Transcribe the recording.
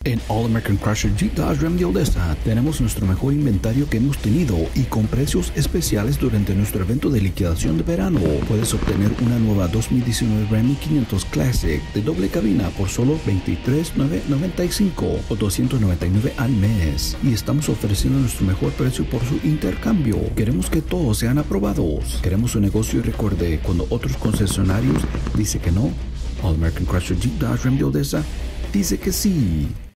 En All American Crusher Jeep Dodge Ram de Odessa tenemos nuestro mejor inventario que hemos tenido y con precios especiales durante nuestro evento de liquidación de verano. Puedes obtener una nueva 2019 Ram 1500 Classic de doble cabina por solo $23,995 o $299 al mes. Y estamos ofreciendo nuestro mejor precio por su intercambio. Queremos que todos sean aprobados. Queremos su negocio y recuerde, cuando otros concesionarios dicen que no, All American Crusher Jeep Dodge Ram de Odessa dice que sí.